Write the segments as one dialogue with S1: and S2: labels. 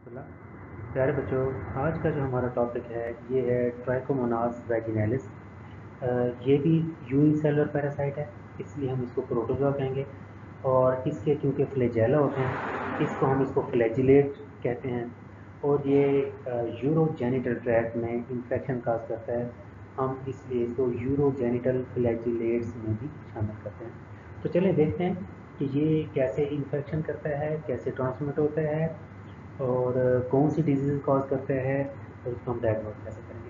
S1: प्यारे बच्चों, आज का जो हमारा टॉपिक है ये है ट्राइकोमोनास वैजिनैलिस। ये भी यूनिसेलुलर पैरासाइट है, इसलिए हम इसको प्रोटोजोआ कहेंगे। और इसके क्योंकि फ्लैजेला होते हैं, इसको फ्लैजिलेट कहते हैं। और ये यूरोजेनिटल ट्रैक्ट में इन्फेक्शन काज करता है। हम इसलिए इसको यूरोजेनिटल फ्लैजिलेट्स में भी शामिल करते हैं। तो चलिए देखते हैं कि ये कैसे इन्फेक्शन करता है, कैसे ट्रांसमिट होता है, और कौन सी डिजीज़ कॉज करते हैं, और उसको हम डायग्नोज कैसे करेंगे।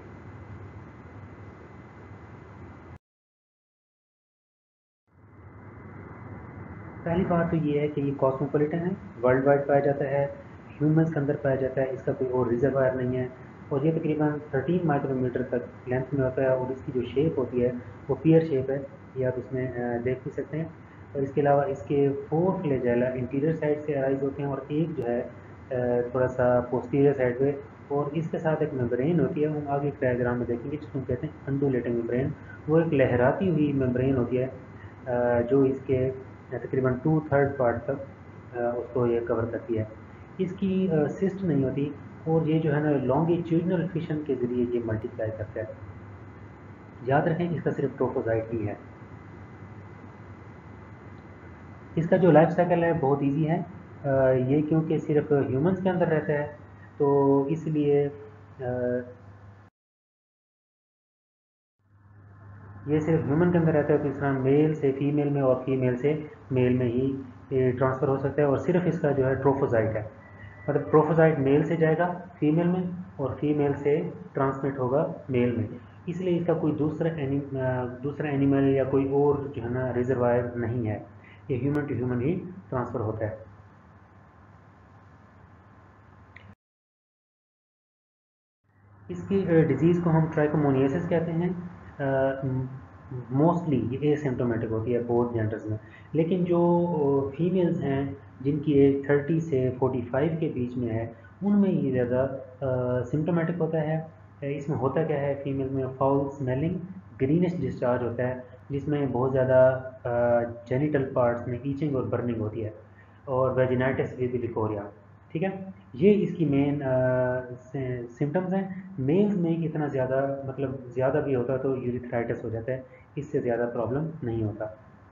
S1: पहली बात तो ये है कि ये कॉस्मोपॉलिटन है, वर्ल्ड वाइड पाया जाता है, ह्यूमंस के अंदर पाया जाता है, इसका कोई और रिजर्वायर नहीं है। और ये तकरीबन 13 माइक्रोमीटर तक लेंथ में होता है, और इसकी जो शेप होती है वो पियर शेप है, ये आप इसमें देख भी सकते हैं। और इसके अलावा इसके 4 फ्लैजेला इंटीरियर साइड से अराइज होते हैं, और एक जो है थोड़ा सा पोस्टीरियर साइड पे। और इसके साथ एक मेम्ब्रेन होती है, हम आगे एक डायग्राम में देखेंगे, जिसको हम कहते हैं अंडुलेटिंग मेम्ब्रेन। वो एक लहराती हुई मेम्ब्रेन होती है, जो इसके तकरीबन 2/3 पार्ट तक उसको ये कवर करती है। इसकी सिस्ट नहीं होती, और ये जो है ना लॉन्गिट्यूडनल फिशन के ज़रिए ये मल्टीप्लाई करता है। याद रखें, इसका सिर्फ ट्रोफोजाइट ही है। इसका जो लाइफ साइकिल है बहुत इजी है। ये क्योंकि सिर्फ ह्यूमंस के अंदर रहता है, तो इसलिए ये सिर्फ ह्यूमन के अंदर रहता है, तो इस तरह मेल से फीमेल में और फीमेल से मेल में ही ट्रांसफ़र हो सकता है। और सिर्फ इसका जो है ट्रोफोजाइट है, मतलब ट्रोफोजाइट मेल से जाएगा फीमेल में, और फीमेल से ट्रांसमिट होगा मेल में। इसलिए इसका कोई दूसरा एनिमल या कोई और जो है ना रिजर्वायर नहीं है, ये ह्यूमन टू ह्यूमन ही ट्रांसफ़र होता है। इसकी डिज़ीज़ को हम ट्राइकोमोनियासिस कहते हैं। मोस्टली ये एसिम्टोमेटिक होती है बोथ जेंडर्स में, लेकिन जो फीमेल्स हैं जिनकी एज 30 से 45 के बीच में है, उनमें ये ज़्यादा सिम्टोमेटिक होता है। इसमें होता क्या है, फीमेल में फाउल स्मेलिंग ग्रीनिश डिस्चार्ज होता है, जिसमें बहुत ज़्यादा जेनिटल पार्ट्स में ईचिंग और बर्निंग होती है, और वेजिनाइटिस विद लिकोरिया। ठीक है, ये इसकी मेन सिम्टम्स हैं। मेल्स में इतना ज़्यादा, मतलब ज़्यादा भी होता तो यूरिथ्राइटिस हो जाता है, इससे ज़्यादा प्रॉब्लम नहीं होता।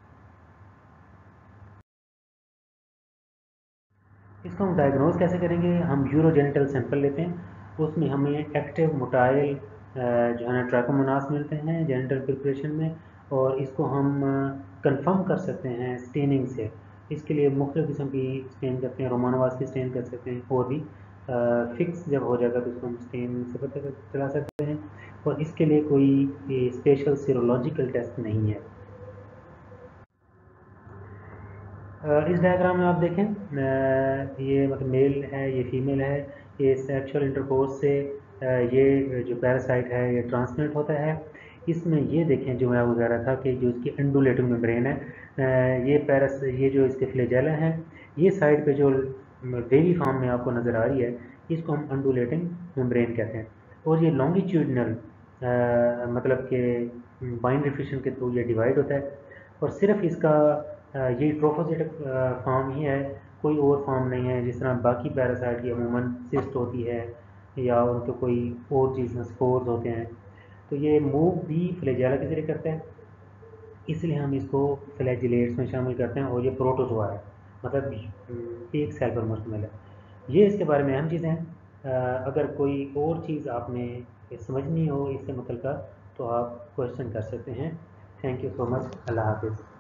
S1: इसको हम डायग्नोज कैसे करेंगे, हम यूरोजेनिटल सैंपल लेते हैं, उसमें हमें एक्टिव मोटाइल जो है ना ट्राइकोमोनास मिलते हैं जेनिटल प्रिपरेशन में। और इसको हम कंफर्म कर सकते हैं स्टेनिंग से। इसके लिए मुख्तलिफ़ किस्म की स्टेन करते हैं, रोमानोवास की स्टेन कर सकते हैं, और भी फिक्स जब हो जाएगा तो इसको हम स्टेन से पता चला सकते हैं। और इसके लिए कोई स्पेशल सीरोलॉजिकल टेस्ट नहीं है। इस डायग्राम में आप देखें, ये मतलब मेल है, ये फीमेल है, ये सेक्सुअल इंटरकोर्स से ये जो पैरासाइट है ये ट्रांसमिट होता है। इसमें ये देखें, जो मैं आपको कह रहा था कि जो इसकी अंडुलेटिंग मेम्ब्रेन है, ये जो इसके फ्लैजेला हैं, ये साइड पे जो वेवी फॉर्म में आपको नज़र आ रही है, इसको हम अंडुलेटिंग मेम्ब्रेन कहते हैं। और ये लॉन्गिट्यूडनल मतलब कि बाइंडरी फिशन के थ्रू ये डिवाइड होता है। और सिर्फ इसका ये ट्रोफोजेटिक फॉर्म ही है, कोई और फॉर्म नहीं है। जिस तरह बाकी पैरासाइट की अमूमन सिस्ट होती है, या उनके कोई और चीज़ में स्पोर्स होते हैं, तो ये मूव भी फ्लैजेला के जरिए करते हैं, इसलिए हम इसको फ्लैजिलेट्स में शामिल करते हैं। और ये प्रोटोजोआ है, मतलब एक सेल पर मुश्तमिल है। ये इसके बारे में अहम चीज़ें हैं। अगर कोई और चीज़ आपने समझनी हो इससे मतलब, तो आप क्वेश्चन कर सकते हैं। Thank you so much. अल्लाह हाफिज़।